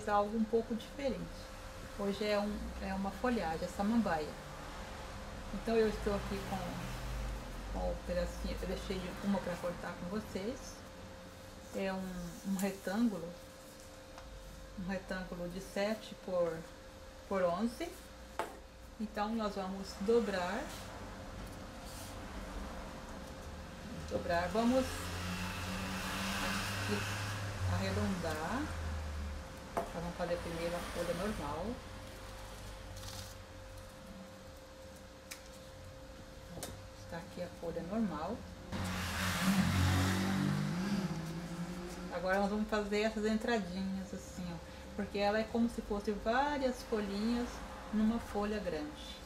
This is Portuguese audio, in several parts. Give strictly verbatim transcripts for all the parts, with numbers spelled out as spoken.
vocês algo um pouco diferente. Hoje é, um, é uma folhagem, é samambaia. Então eu estou aqui com, com o pedacinho, eu deixei uma para cortar com vocês. É um, um retângulo, um retângulo de sete por, por onze. Então nós vamos dobrar, dobrar, vamos aqui arredondar. Vamos fazer primeiro a folha normal. Está aqui a folha normal. Agora nós vamos fazer essas entradinhas assim, ó, porque ela é como se fosse várias folhinhas numa folha grande.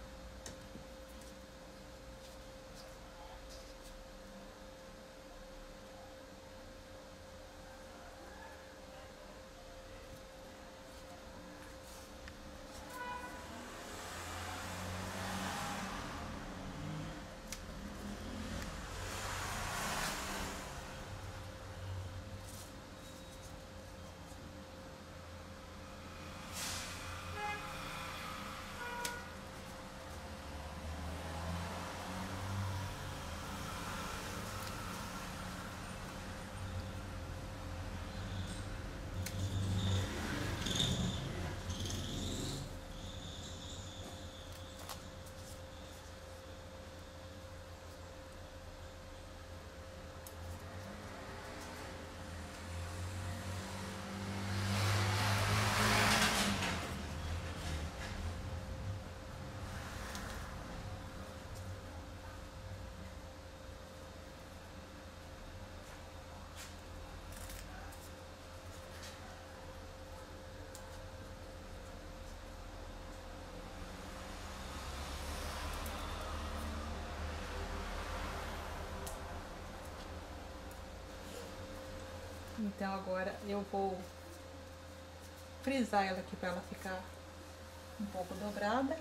Então agora eu vou frisar ela aqui para ela ficar um pouco dobrada.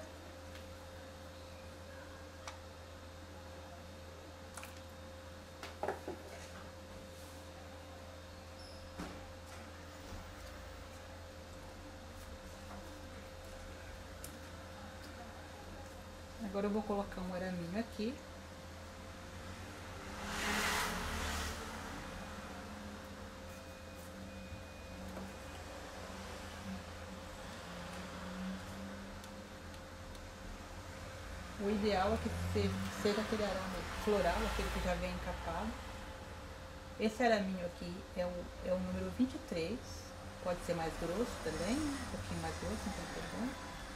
Agora eu vou colocar um araminho aqui. O ideal é que seja aquele arame floral, aquele que já vem encapado. Esse araminho aqui é o, é o número vinte e três, pode ser mais grosso também, um pouquinho mais grosso, não tem problema.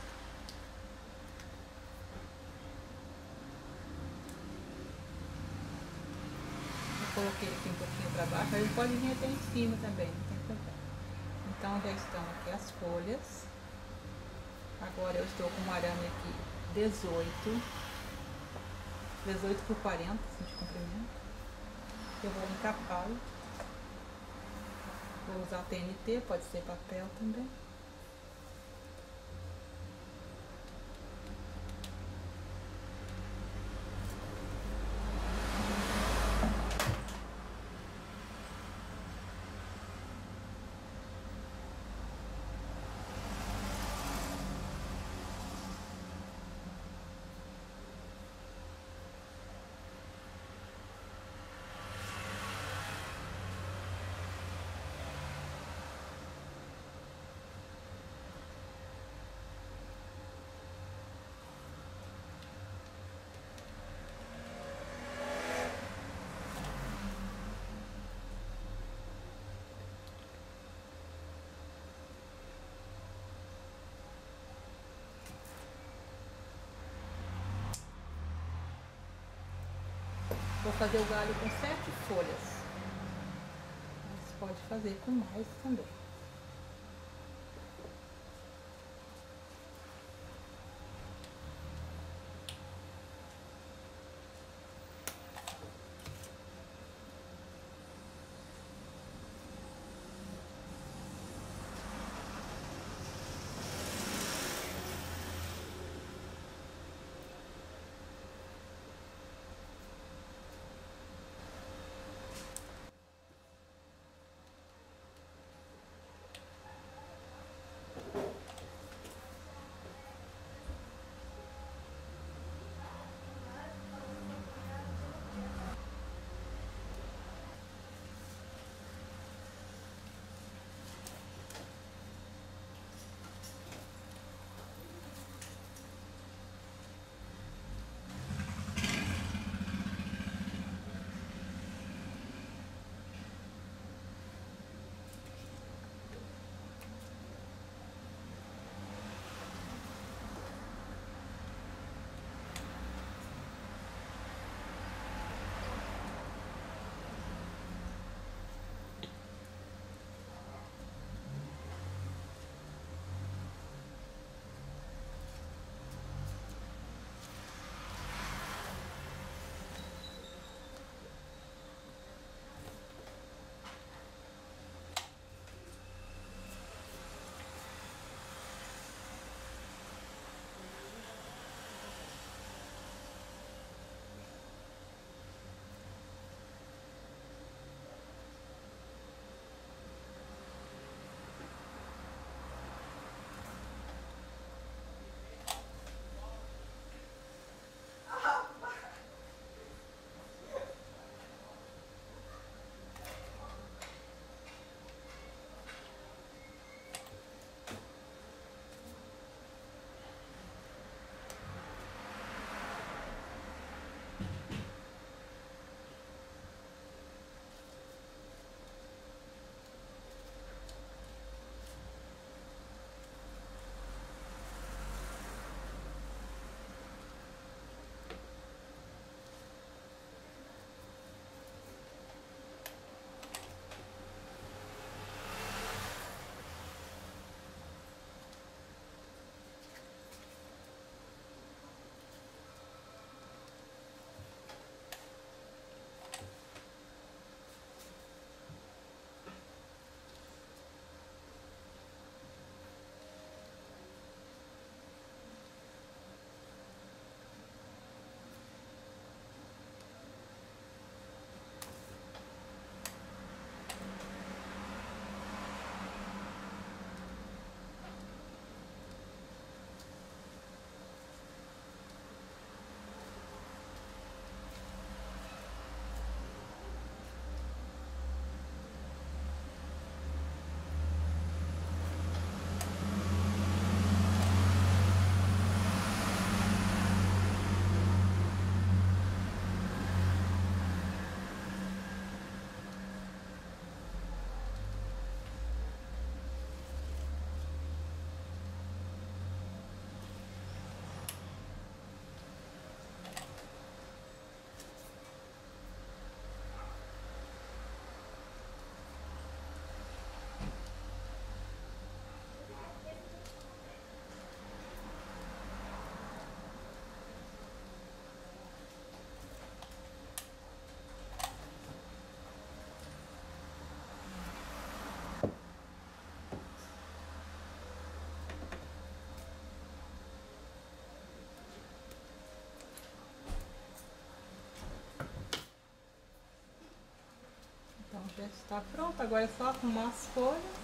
Eu coloquei aqui um pouquinho para baixo, mas ele pode vir até em cima também, não tem problema. Então já estão aqui as folhas. Agora eu estou com um arame aqui dezoito, dezoito por quarenta, assim, de comprimento. Eu vou encapá-lo. Vou usar T N T, pode ser papel também. Vou fazer o galho com sete folhas. Mas pode fazer com mais também. Então já está pronto, agora é só arrumar as folhas.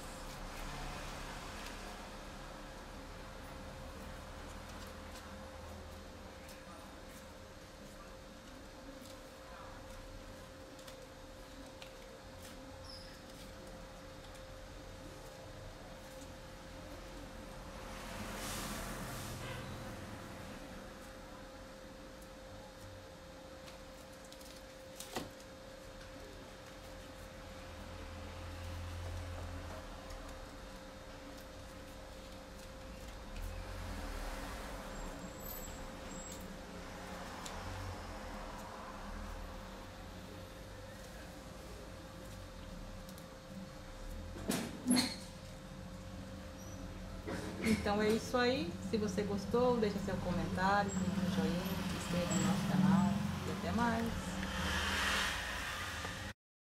Então é isso aí. Se você gostou, deixa seu comentário, clique no joinha, se inscreva no nosso canal e até mais.